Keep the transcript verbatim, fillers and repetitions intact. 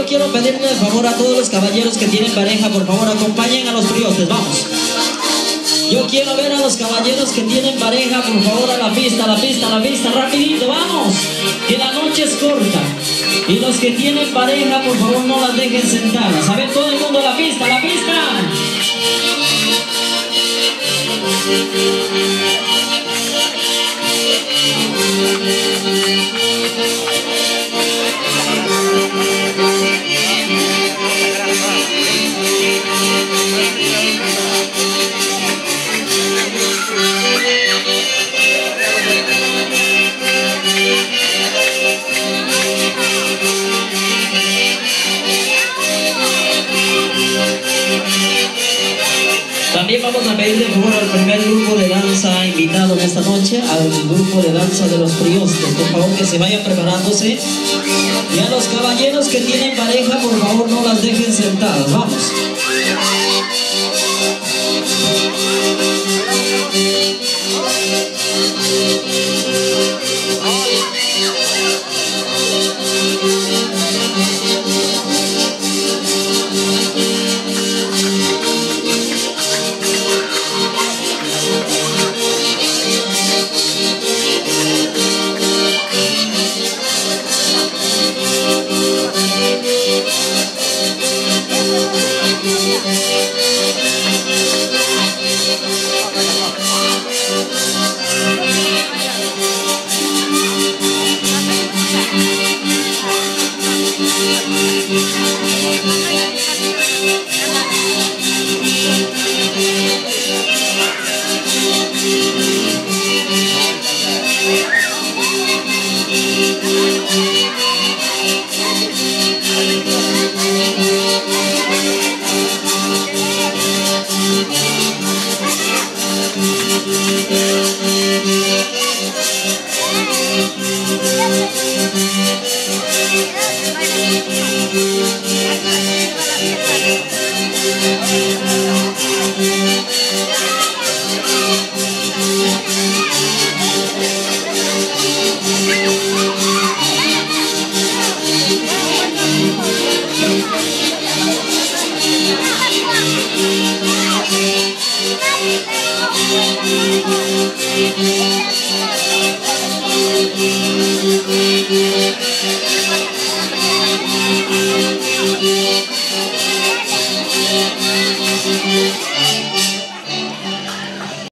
yo quiero pedirle el favor a todos los caballeros que tienen pareja, por favor acompañen a los priotes, vamos. Yo quiero ver a los caballeros que tienen pareja, por favor, a la pista, a la pista, a la pista, rapidito, vamos. Que la noche es corta. Y los que tienen pareja, por favor, no las dejen sentadas. A ver, todo el mundo a la pista, a la pista. También vamos a pedirle por favor al primer grupo de danza invitado en esta noche, al grupo de danza de los priostes, por favor que se vayan preparándose. Y a los caballeros que tienen pareja, por favor no las dejen sentadas, vamos. Thank you.